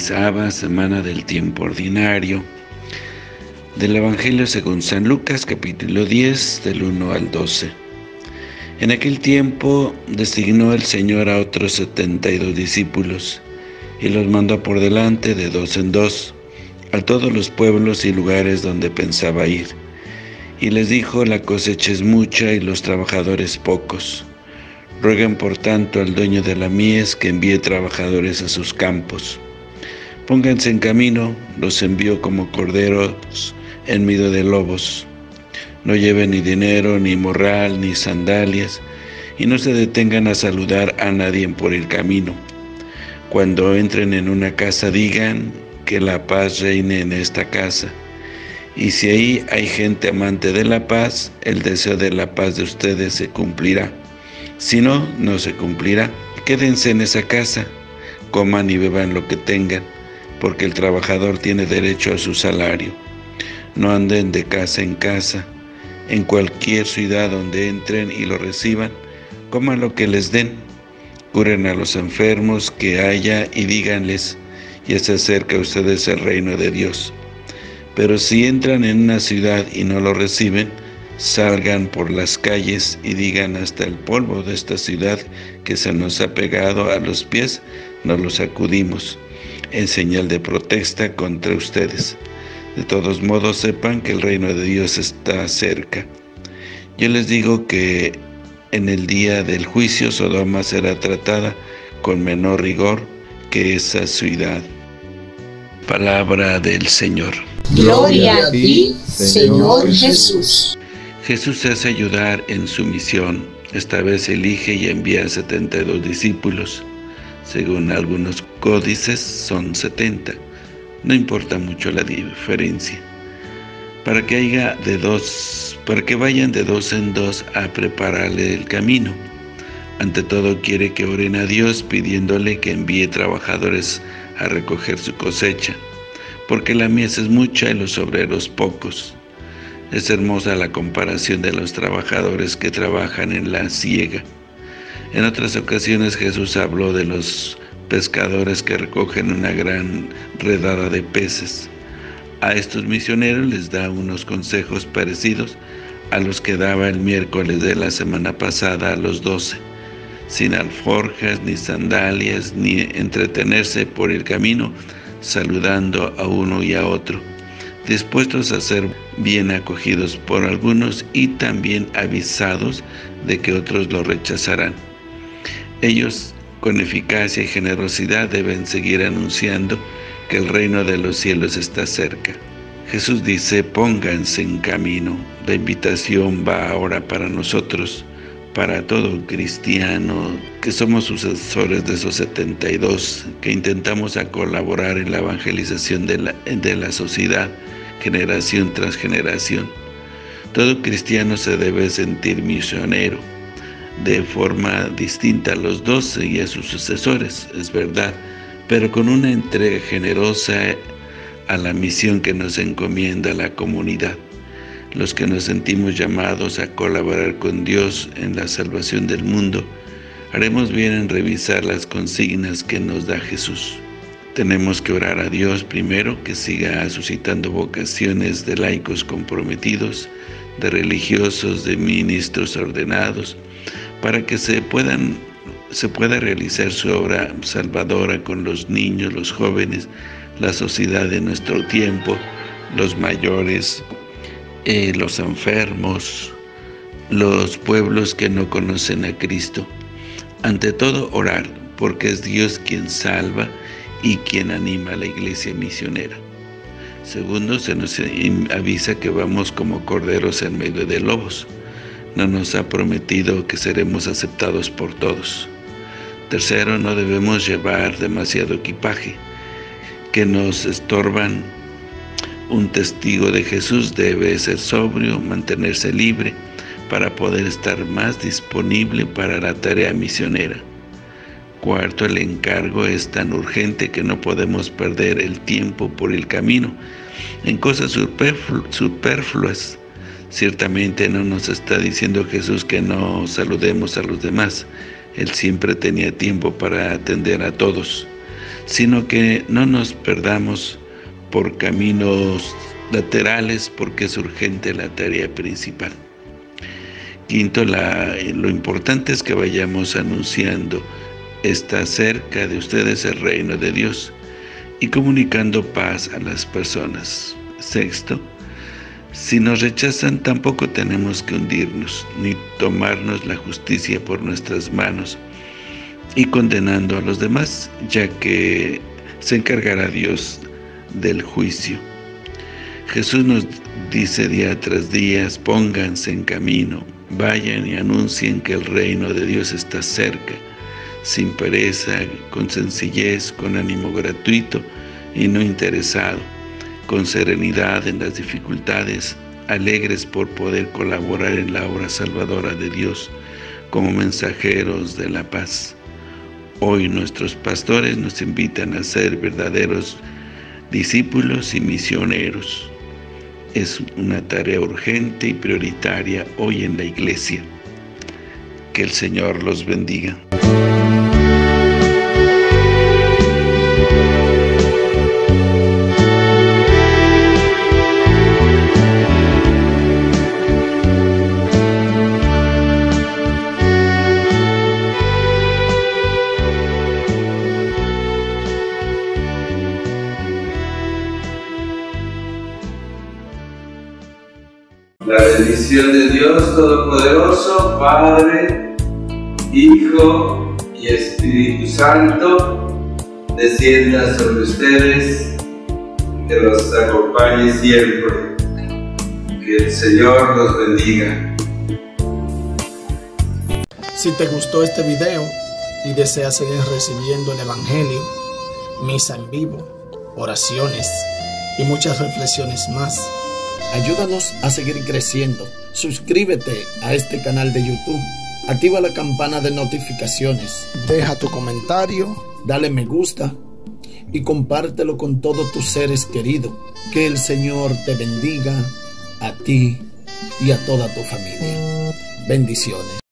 16ª semana del tiempo ordinario del Evangelio según San Lucas, capítulo 10, del 1 al 12. En aquel tiempo designó el Señor a otros 72 discípulos y los mandó por delante de dos en dos a todos los pueblos y lugares donde pensaba ir. Y les dijo: la cosecha es mucha y los trabajadores pocos. Rueguen por tanto al dueño de la mies que envíe trabajadores a sus campos. Pónganse en camino, los envío como corderos en medio de lobos. No lleven ni dinero, ni morral, ni sandalias, y no se detengan a saludar a nadie por el camino. Cuando entren en una casa, digan: que la paz reine en esta casa. Y si ahí hay gente amante de la paz, el deseo de la paz de ustedes se cumplirá. Si no, no se cumplirá. Quédense en esa casa, coman y beban lo que tengan, porque el trabajador tiene derecho a su salario. No anden de casa en casa. En cualquier ciudad donde entren y lo reciban, coman lo que les den. Curen a los enfermos que haya y díganles: ya se acerca a ustedes el reino de Dios. Pero si entran en una ciudad y no lo reciben, salgan por las calles y digan: hasta el polvo de esta ciudad que se nos ha pegado a los pies, nos lo sacudimos, en señal de protesta contra ustedes. De todos modos, sepan que el reino de Dios está cerca. Yo les digo que en el día del juicio Sodoma será tratada con menor rigor que esa ciudad. Palabra del Señor. Gloria a ti, Señor Jesús. Jesús se hace ayudar en su misión. Esta vez elige y envía a 72 discípulos. Según algunos códices, son 70. No importa mucho la diferencia. Para que vayan de dos en dos a prepararle el camino. Ante todo, quiere que oren a Dios pidiéndole que envíe trabajadores a recoger su cosecha, porque la mies es mucha y los obreros pocos. Es hermosa la comparación de los trabajadores que trabajan en la siega. En otras ocasiones Jesús habló de los pescadores que recogen una gran redada de peces. A estos misioneros les da unos consejos parecidos a los que daba el miércoles de la semana pasada a los 12. Sin alforjas, ni sandalias, ni entretenerse por el camino, saludando a uno y a otro, dispuestos a ser bien acogidos por algunos y también avisados de que otros lo rechazarán. Ellos, con eficacia y generosidad, deben seguir anunciando que el reino de los cielos está cerca. Jesús dice: pónganse en camino. La invitación va ahora para nosotros, para todo cristiano, que somos sucesores de esos 72, que intentamos colaborar en la evangelización de la sociedad, generación tras generación. Todo cristiano se debe sentir misionero, de forma distinta a los 12 y a sus sucesores, es verdad, pero con una entrega generosa a la misión que nos encomienda la comunidad. Los que nos sentimos llamados a colaborar con Dios en la salvación del mundo, haremos bien en revisar las consignas que nos da Jesús. Tenemos que orar a Dios primero, que siga suscitando vocaciones de laicos comprometidos, de religiosos, de ministros ordenados, para que se pueda realizar su obra salvadora con los niños, los jóvenes, la sociedad de nuestro tiempo, los mayores, los enfermos, los pueblos que no conocen a Cristo. Ante todo, orar, porque es Dios quien salva y quien anima a la iglesia misionera. Segundo, se nos avisa que vamos como corderos en medio de lobos. No nos ha prometido que seremos aceptados por todos. Tercero, no debemos llevar demasiado equipaje que nos estorban. Un testigo de Jesús debe ser sobrio, mantenerse libre, para poder estar más disponible para la tarea misionera. Cuarto, el encargo es tan urgente que no podemos perder el tiempo por el camino en cosas superfluas. Ciertamente no nos está diciendo Jesús que no saludemos a los demás. Él siempre tenía tiempo para atender a todos. sino que no nos perdamos por caminos laterales, porque es urgente la tarea principal. Quinto, lo importante es que vayamos anunciando: está cerca de ustedes el reino de Dios, y comunicando paz a las personas. Sexto, si nos rechazan, tampoco tenemos que hundirnos, ni tomarnos la justicia por nuestras manos y condenando a los demás, ya que se encargará Dios del juicio. Jesús nos dice día tras día: pónganse en camino, vayan y anuncien que el reino de Dios está cerca, sin pereza, con sencillez, con ánimo gratuito y no interesado, con serenidad en las dificultades, alegres por poder colaborar en la obra salvadora de Dios, como mensajeros de la paz. Hoy nuestros pastores nos invitan a ser verdaderos discípulos y misioneros. Es una tarea urgente y prioritaria hoy en la iglesia. Que el Señor los bendiga. La bendición de Dios Todopoderoso, Padre, Hijo y Espíritu Santo, descienda sobre ustedes, que los acompañe siempre. Que el Señor los bendiga. Si te gustó este video y deseas seguir recibiendo el Evangelio, misa en vivo, oraciones y muchas reflexiones más, ayúdanos a seguir creciendo. Suscríbete a este canal de YouTube. Activa la campana de notificaciones. Deja tu comentario. Dale me gusta. Y compártelo con todos tus seres queridos. Que el Señor te bendiga a ti y a toda tu familia. Bendiciones.